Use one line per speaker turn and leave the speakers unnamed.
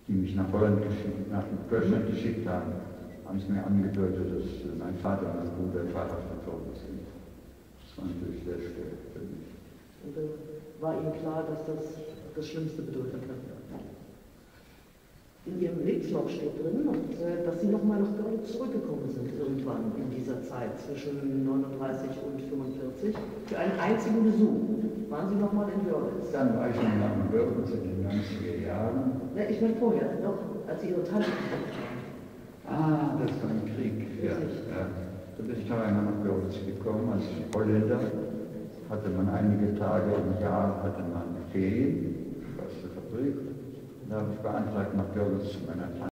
die mich nach Deutschland geschickt haben, haben es mir angedeutet, dass mein Vater und mein Bruder vaterhaft worden sind. Das war natürlich sehr schwer für mich.
Und war Ihnen klar, dass das das Schlimmste bedeutet hat? In Ihrem Lebenslauf steht drin, dass Sie nochmal nach Görlitz zurückgekommen sind, irgendwann in dieser Zeit, zwischen 39 und 45, für einen einzigen Besuch. Waren Sie nochmal in Görlitz?
Dann war ich noch in Görlitz in den 90er Jahren.
Ja, ich meine vorher, noch, als Sie Ihre Tante besucht haben.
Ah, das war ein Krieg. Ja, ja. Da bin ich noch einmal nach Görlitz gekommen als Holländer. Hatte man einige Tage im Jahr, hatte man Ferien, was zur Fabrik. Da habe ich beantragt, nach Görlitz zu meiner Tante.